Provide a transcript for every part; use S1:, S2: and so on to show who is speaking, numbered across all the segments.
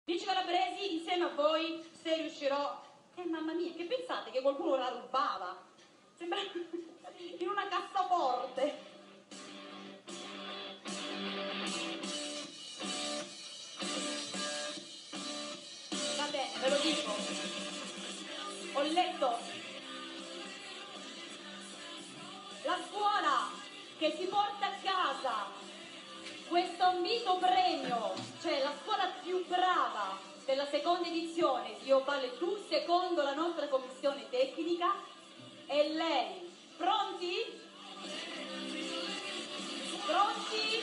S1: Amici calabresi, insieme a voi, se riuscirò... mamma mia, che pensate che qualcuno la rubava? Sembra in una cassaforte. Va bene, ve lo dico. Ho letto. La scuola che si porta a casa questo ambito premio, cioè la scuola più brava della seconda edizione di Io Vale Tu, secondo la nostra commissione tecnica, è lei. Pronti? Pronti?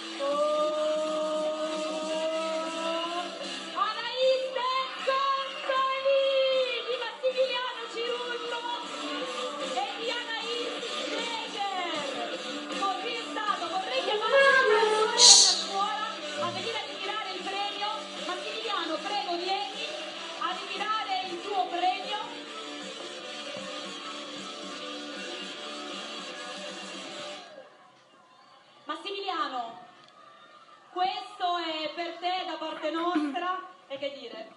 S1: Anaïste Costoli di Massimiliano Cirullo e di Anaïs Jäger. Così è stato. Vorrei chiamare la scuola a venire a ritirare il premio. Massimiliano, prego, vieni a ritirare il tuo premio. Massimiliano, questo è per te da parte nostra, e che dire?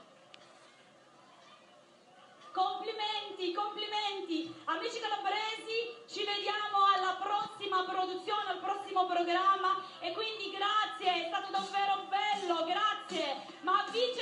S1: Complimenti, complimenti! Amici calabresi, ci vediamo alla prossima produzione, al prossimo programma, e quindi grazie, è stato davvero bello, grazie! Ma